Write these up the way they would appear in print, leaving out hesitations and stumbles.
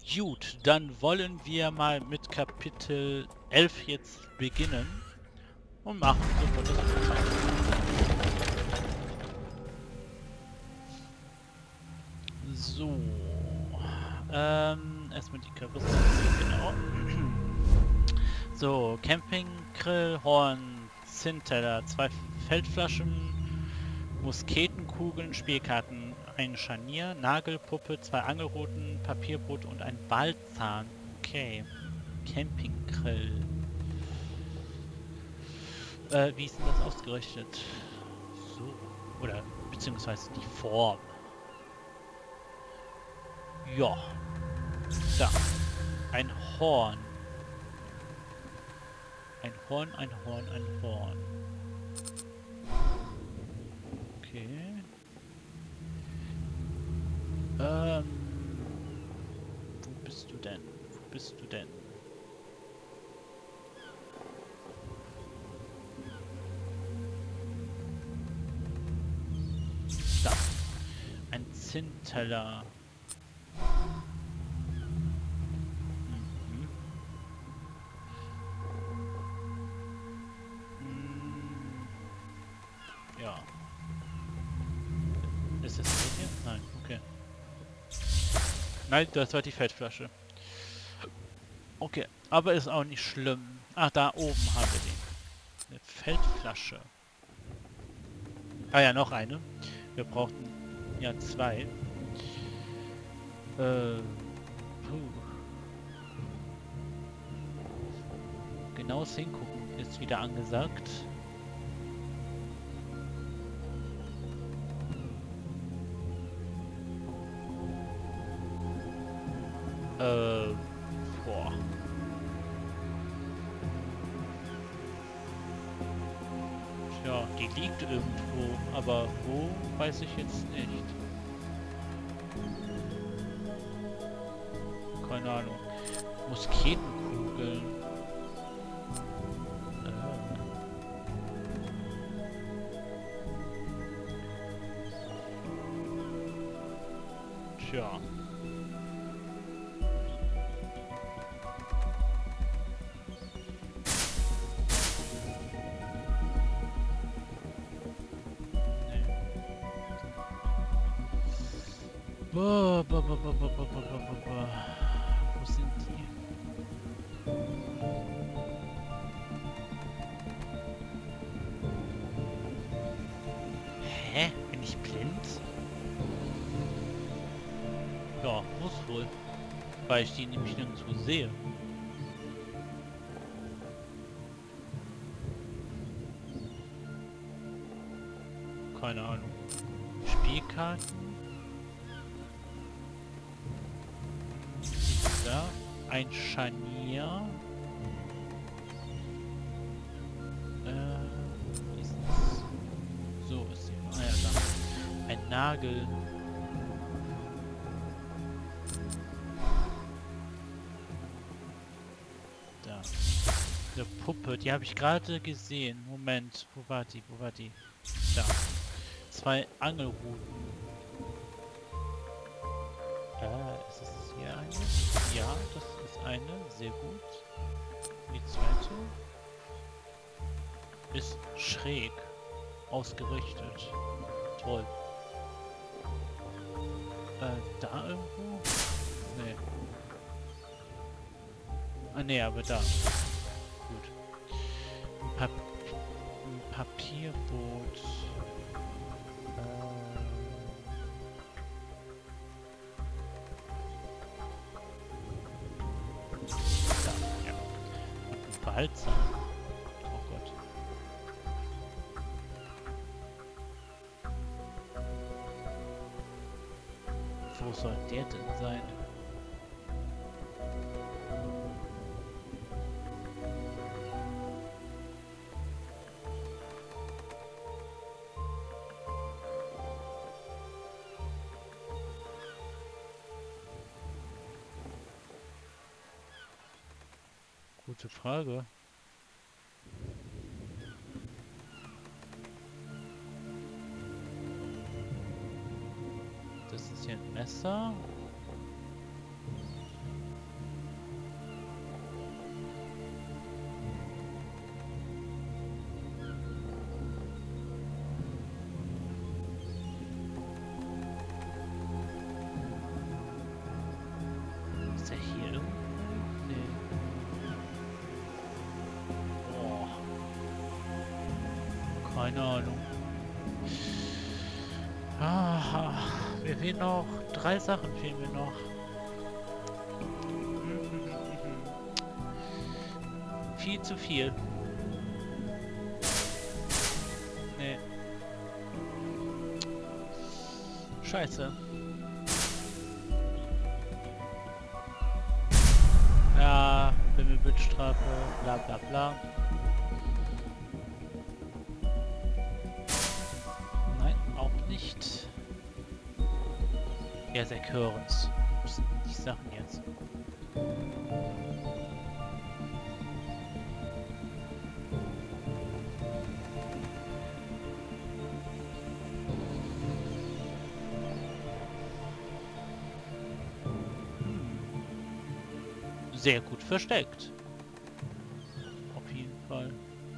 Gut, dann wollen wir mal mit Kapitel 11 jetzt beginnen und machen sofort das Anfang. So, erstmal die Karosse, genau. So, Campinggrill, Horn, Zinnteller, 2 Feldflaschen, Musketenkugeln, Spielkarten, ein Scharnier, Nagelpuppe, 2 Angelruten, Papierbrot und ein Balzahn. Okay. Campinggrill. Wie ist denn das ausgerichtet? So. Oder beziehungsweise die Form. Ja. Da. Ein Horn. Ein Horn, ein Horn, ein Horn. Okay. Wo bist du denn? Wo bist du denn? Da. Ein Zinnteller. Mhm. Ja. Ist es das hier? Nein, okay. Nein, das war die Feldflasche. Okay, aber ist auch nicht schlimm. Ach, da oben haben wir den. Eine Feldflasche. Ah ja, noch eine. Wir brauchten ja 2. Puh. Genaues Hingucken ist wieder angesagt. Boah. Tja, die liegt irgendwo, aber wo, weiß ich jetzt nicht. Keine Ahnung. Musketenkugeln. Tja. Boah, boah, boah, boah, boah, boah, boah, boah, boah. Wo sind die? Hä? Bin ich blind? Ja, muss wohl. Weil ich die nämlich nirgendwo sehe. Keine Ahnung. Spielkarten. Da. Ein Scharnier. Wie ist das? So ist sie. Ah ja, da. Ein Nagel. Da. Eine Puppe, die habe ich gerade gesehen. Moment, wo war die? Wo war die? Da. 2 Angelruten. Ist es hier eine? Ja, das ist eine. Sehr gut. Die zweite ist schräg ausgerichtet. Toll. Da irgendwo? Nee. Ah, nee, aber da. Gut. Ein Papierboot. Da, ja. Und ein Balzahn. Oh Gott. Wo soll der denn sein? Gute Frage. Das ist hier ein Messer. Keine Ahnung. Ah, mir fehlen noch 3 Sachen, fehlen mir noch. Viel zu viel. Nee. Scheiße. Ja, Wimmelbildstrafe, bla bla bla. Nein, auch nicht. Ja, sehr Hörens. Was sind die Sachen jetzt? Sehr gut versteckt. Auf jeden Fall.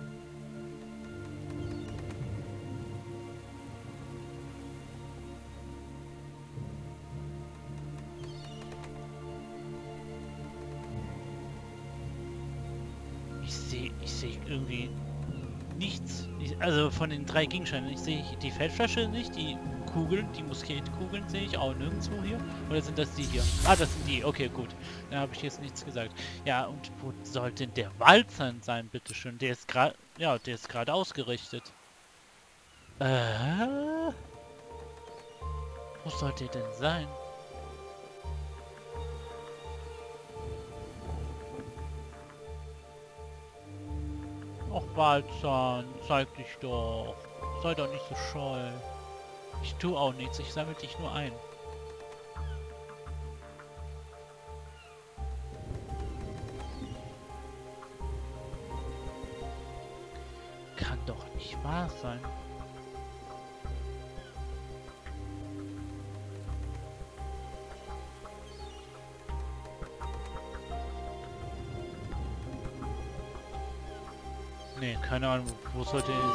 Ich sehe irgendwie nichts. Also von den 3 Gegenständen. Ich sehe die Feldflasche nicht, die Kugeln, die Musketkugeln sehe ich auch nirgendwo hier. Oder sind das die hier? Ah, das sind die. Okay, gut. Da habe ich jetzt nichts gesagt. Ja, und wo soll denn der Walzer sein, bitteschön? Der ist gerade, ja, der ist gerade ausgerichtet. Wo soll der denn sein? Och, Walzer, zeig dich doch. Sei doch nicht so scheu. Ich tue auch nichts, ich sammle dich nur ein. Kann doch nicht wahr sein. Nee, keine Ahnung, wo sollte er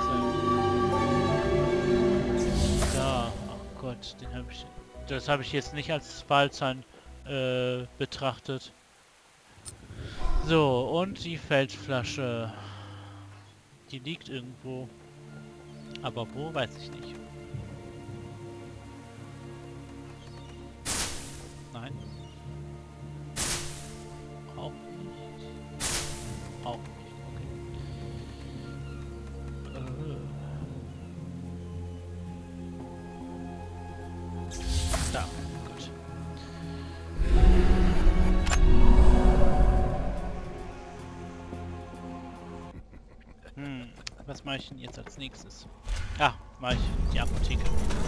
sein? Da, ach Gott, den habe ich... Das habe ich jetzt nicht als Walzahn betrachtet. So, und die Feldflasche. Die liegt irgendwo. Aber wo, weiß ich nicht. Nein. Auch nicht. Auch nicht. Da, gut. Was mache ich denn jetzt als nächstes? Ah, mache ich die Apotheke.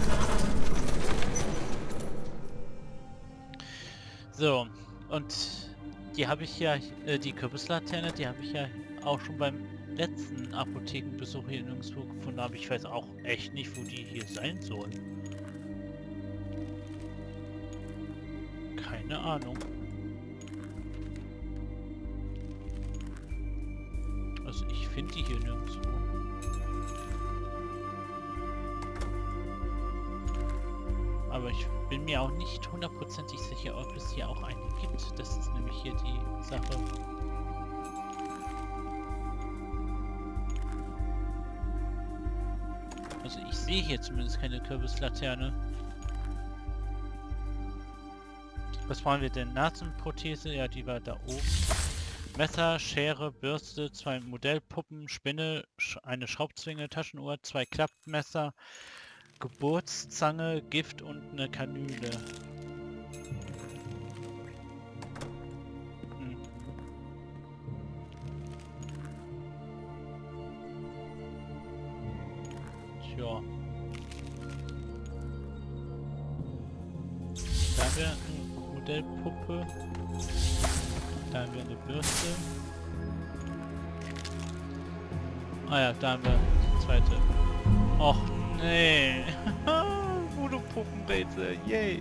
So, und die habe ich ja, die Kürbislaterne, die habe ich ja auch schon beim letzten Apothekenbesuch hier nirgendwo gefunden, aber ich weiß auch echt nicht, wo die hier sein soll. Keine Ahnung. Also ich finde die hier nirgendwo. Aber ich bin mir auch nicht hundertprozentig sicher, ob es hier auch eine gibt. Das ist nämlich hier die Sache. Also ich sehe hier zumindest keine Kürbislaterne. Was wollen wir denn? Nasenprothese? Ja, die war da oben. Messer, Schere, Bürste, 2 Modellpuppen, Spinne, eine Schraubzwinge, Taschenuhr, 2 Klappmesser, Geburtszange, Gift und eine Kanüle. Tja. Da haben wir eine Modellpuppe. Da haben wir eine Bürste. Ah ja, da haben wir die zweite. Och nee. Voodoo-Puppenrätsel, yay.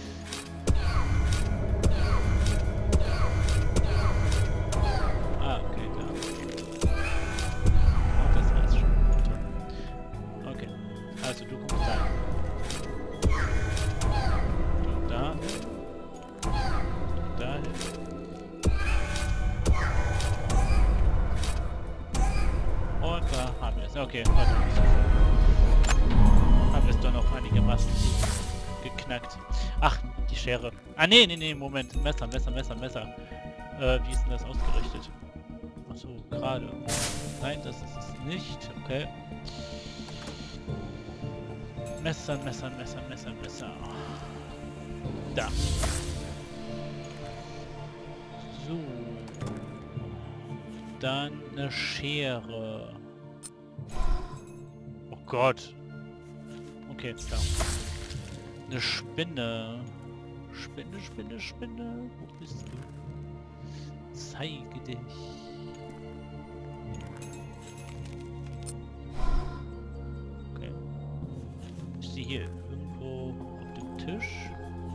Ah, okay, da. Oh, das war's schon. Okay, also du kommst da. Du da. Du dahin. Und da haben wir es. Okay, warte. geknackt. Ach, die Schere. Ah, nee, Moment. Messer. Wie ist denn das ausgerichtet? Achso, gerade. Nein, das ist es nicht. Okay. Messer. Da. So. Dann eine Schere. Oh Gott. Okay, da. Eine Spinne. Spinne. Wo bist du? Zeige dich. Okay. Ist die hier irgendwo auf dem Tisch?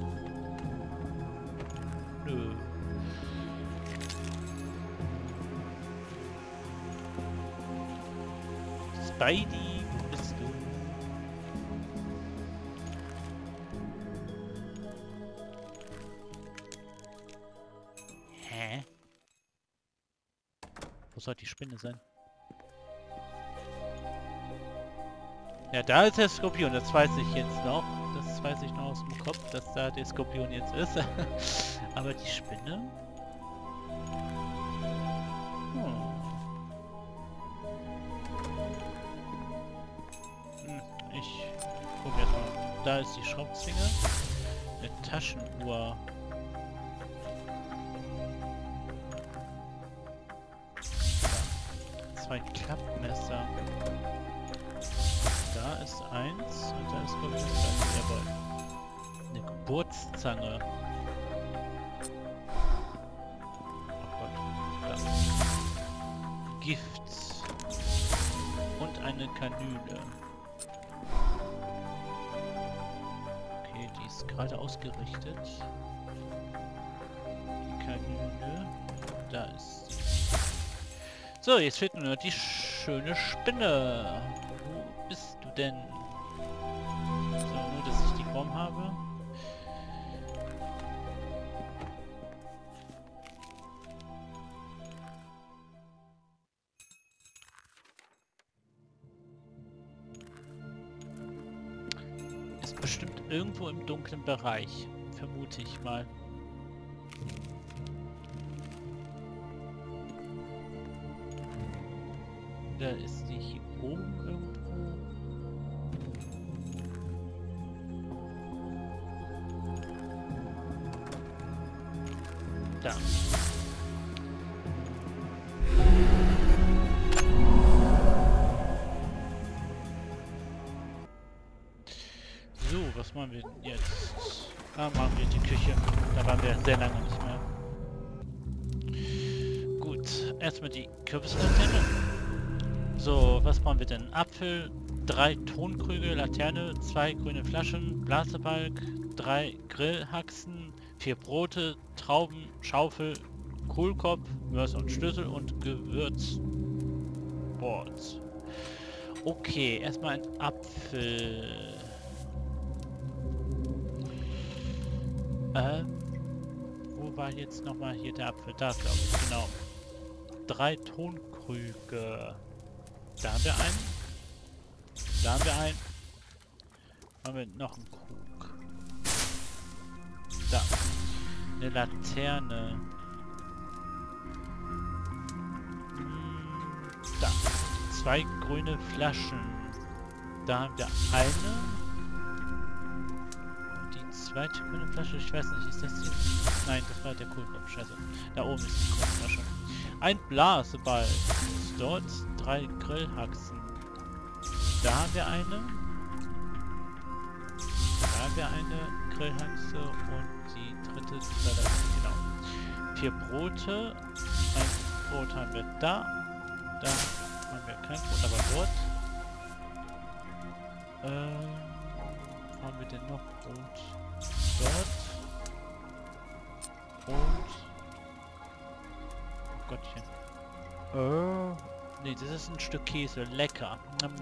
Nö. Spidey, wo bist du? Hä? Wo soll die Spinne sein? Ja, da ist der Skorpion, das weiß ich jetzt noch. Das weiß ich noch aus dem Kopf, dass da der Skorpion jetzt ist. Aber die Spinne? Ich gucke jetzt mal. Da ist die Schraubzwinge. Eine Taschenuhr. Zwei Klappmesser. Da ist eins und da ist glaube ich das zweite. Jawohl. Eine Geburtszange. Oh Gott. Da. Gift. Und eine Kanüle. Okay, die ist gerade ausgerichtet. Die Kanüle. Da ist sie. So, jetzt fehlt nur noch die schöne Spinne. Wo bist du denn? So, nur dass ich die Form habe. Ist bestimmt irgendwo im dunklen Bereich. Vermute ich mal. Da ist die hier oben irgendwo. Da. So, was machen wir denn jetzt? Da machen wir die Küche. Da waren wir sehr lange nicht mehr. Gut, erstmal die Kürbislaterne. So, was brauchen wir denn? Apfel, 3 Tonkrüge, Laterne, 2 grüne Flaschen, Blasebalg, 3 Grillhaxen, 4 Brote, Trauben, Schaufel, Kohlkopf, Mörser und Schlüssel und Gewürzboard. Okay, erstmal ein Apfel. Wo war jetzt nochmal hier der Apfel? Da, glaube ich, genau. 3 Tonkrüge. Da haben wir einen. Da haben wir einen. Haben wir noch einen Krug. Da. Eine Laterne. Da. 2 grüne Flaschen. Da haben wir eine. Und die zweite grüne Flasche, ich weiß nicht, ist das hier? Nein, das war der Kohlkopf. Scheiße. Da oben ist die Kohlflasche. Ein Blaseball. Ist dort. 3 Grillhaxen. Da haben wir eine. Da haben wir eine Grillhaxe und die dritte ist da. Genau. 4 Brote. Ein Brot haben wir da. Da haben wir kein Brot, aber dort. Wo haben wir denn noch Brot? Dort. Und. Oh Gottchen. Nee, das ist ein Stück Käse. Lecker.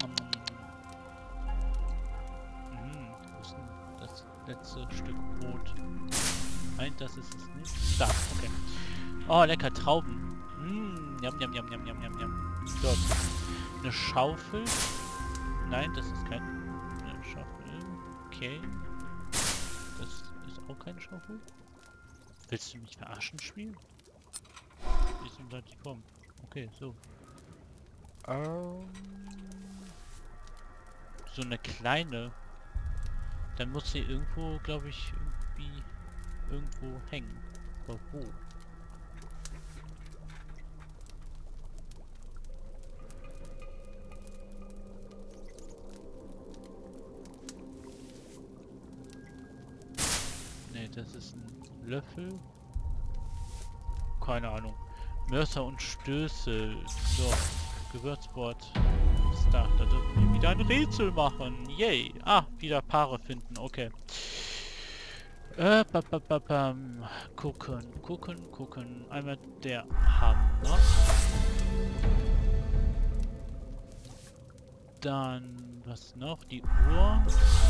Wo ist denn das letzte Stück Brot? Nein, das ist es nicht. Da, okay. Oh, lecker. Trauben. Jam. Dort. Eine Schaufel. Nein, das ist keine Schaufel. Okay. auch keine Schaufel? Willst du mich verarschen, Spiel? Wie ist denn da die Form? Okay, so. So eine kleine. Dann muss sie irgendwo, glaube ich, irgendwo hängen. Aber wo? Ne, das ist ein Löffel. Keine Ahnung. Mörser und Stößel. So, Gewürzwort ist da. Da dürfen wir wieder ein Rätsel machen. Yay. Ah, wieder Paare finden. Okay. Gucken. Einmal der Hammer. Dann, was noch? Die Uhr.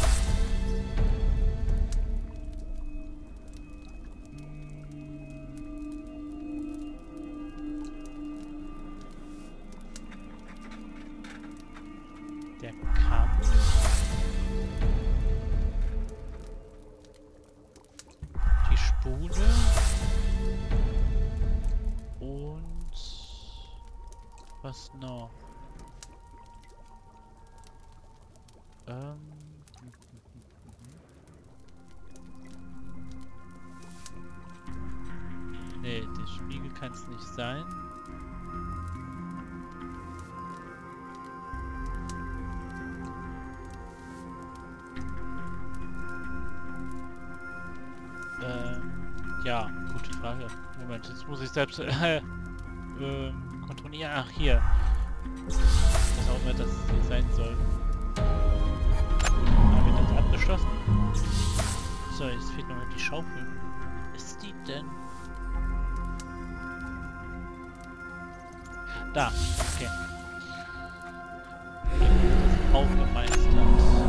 Der Kamm. Die Spule. Und was noch? Nee, der Spiegel kann es nicht sein. Ja, gute Frage. Moment, jetzt muss ich selbst kontrollieren. Ach, hier. Was auch immer das hier sein soll. Haben wir das abgeschlossen? So, jetzt fehlt noch die Schaufel. Wo ist die denn? Da, okay. Das aufgemeistert.